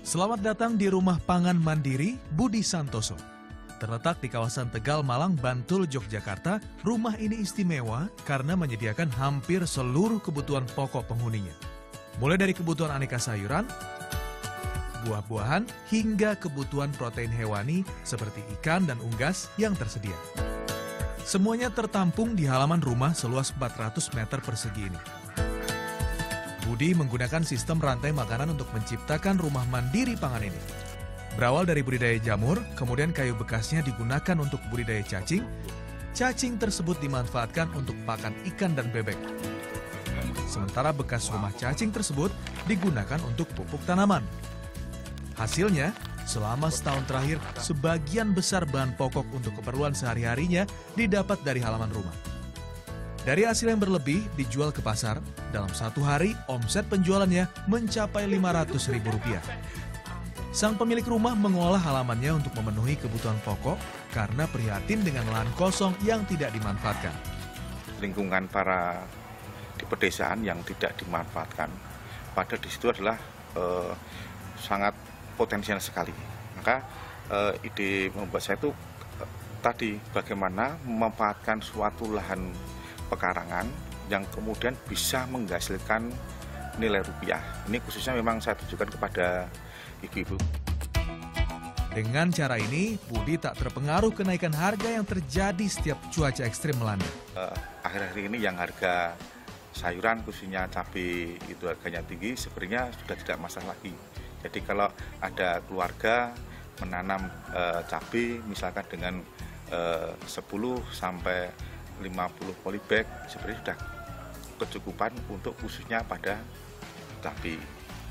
Selamat datang di Rumah Pangan Mandiri Budi Santoso. Terletak di kawasan Tegal, Malang, Bantul, Yogyakarta, rumah ini istimewa karena menyediakan hampir seluruh kebutuhan pokok penghuninya. Mulai dari kebutuhan aneka sayuran, buah-buahan, hingga kebutuhan protein hewani seperti ikan dan unggas yang tersedia. Semuanya tertampung di halaman rumah seluas 400 meter persegi ini. Budi menggunakan sistem rantai makanan untuk menciptakan rumah mandiri pangan ini. Berawal dari budidaya jamur, kemudian kayu bekasnya digunakan untuk budidaya cacing. Cacing tersebut dimanfaatkan untuk pakan ikan dan bebek. Sementara bekas rumah cacing tersebut digunakan untuk pupuk tanaman. Hasilnya, selama setahun terakhir, sebagian besar bahan pokok untuk keperluan sehari-harinya didapat dari halaman rumah. Dari hasil yang berlebih dijual ke pasar, dalam satu hari omset penjualannya mencapai Rp500.000. Sang pemilik rumah mengolah halamannya untuk memenuhi kebutuhan pokok karena prihatin dengan lahan kosong yang tidak dimanfaatkan. Lingkungan para di pedesaan yang tidak dimanfaatkan, pada di situ adalah sangat potensial sekali. Maka ide membuat saya itu tadi bagaimana memanfaatkan suatu lahan pekarangan yang kemudian bisa menghasilkan nilai rupiah. Ini khususnya memang saya tujukan kepada ibu-ibu. Dengan cara ini, Budi tak terpengaruh kenaikan harga yang terjadi setiap cuaca ekstrim melanda. Akhir-akhir ini yang harga sayuran khususnya cabai itu harganya tinggi, sebenarnya sudah tidak masalah lagi. Jadi kalau ada keluarga menanam cabai misalkan dengan 10 sampai 50 polybag, sebenarnya sudah kecukupan untuk khususnya pada cabai.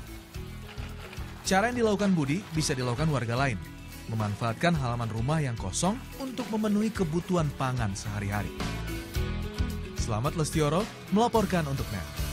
Cara yang dilakukan Budi bisa dilakukan warga lain, memanfaatkan halaman rumah yang kosong untuk memenuhi kebutuhan pangan sehari-hari. Selamat Lestioro melaporkan untuk NET.